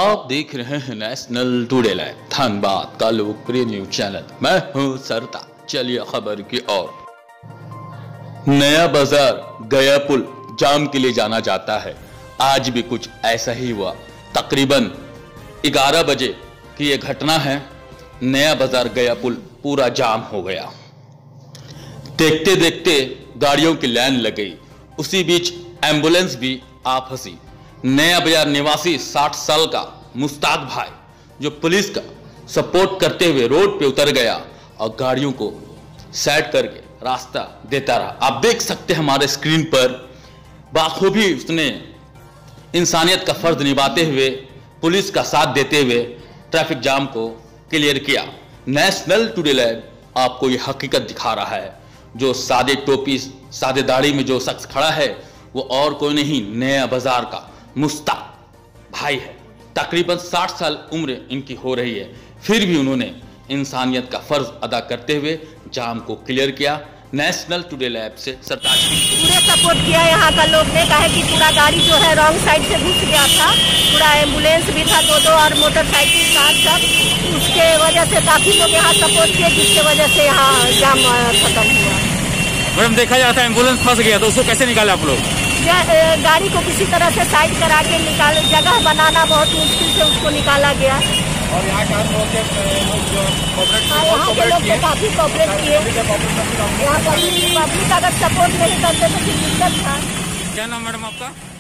आप देख रहे हैं नेशनल टुडे लाइव, धनबाद का लोकप्रिय न्यूज चैनल। मैं हूं सरता। चलिए खबर की ओर। नया बाजार गया पुल जाम के लिए जाना जाता है। आज भी कुछ ऐसा ही हुआ। तकरीबन 11 बजे की यह घटना है। नया बाजार गया पुल पूरा जाम हो गया। देखते देखते गाड़ियों की लाइन लग गई। उसी बीच एम्बुलेंस भी आ फंसी। नया बाजार निवासी 60 साल का मुश्ताक भाई, जो पुलिस का सपोर्ट करते हुए रोड पे उतर गया और गाड़ियों को साइड करके रास्ता देता रहा। आप देख सकते हैं हमारे स्क्रीन पर, बाखूबी उसने इंसानियत का फर्ज निभाते हुए, पुलिस का साथ देते हुए ट्रैफिक जाम को क्लियर किया। नेशनल टुडे लाइव आपको ये हकीकत दिखा रहा है। जो सादे टोपी सादे दाढ़ी में जो शख्स खड़ा है वो और कोई नहीं, नया बाजार का मुश्ताक भाई है। तकरीबन 60 साल उम्र इनकी हो रही है, फिर भी उन्होंने इंसानियत का फर्ज अदा करते हुए जाम को क्लियर किया। नेशनल टुडे लैब से सरताज पूरे सपोर्ट किया यहाँ का लोग ने। कहा कि पूरा गाड़ी जो है रॉन्ग साइड से घुस गया था, पूरा एम्बुलेंस भी था, दो और मोटरसाइकिल कार सब। उसके वजह से काफी लोग यहाँ सपोर्ट किए, जिसके वजह से यहाँ जाम खत्म हुआ। मैडम देखा जाता है एम्बुलेंस फंस गया तो उसको कैसे निकाले आप लोग? गाड़ी को किसी तरह से साइड करा के निकाल, जगह बनाना बहुत मुश्किल से उसको निकाला गया। और यहाँ के लोग यहाँ के लोग तो काफी कोऑपरेट किए। यहाँ पब्लिक अगर सपोर्ट नहीं करते तो फिर दिक्कत था। क्या नाम मैडम आपका?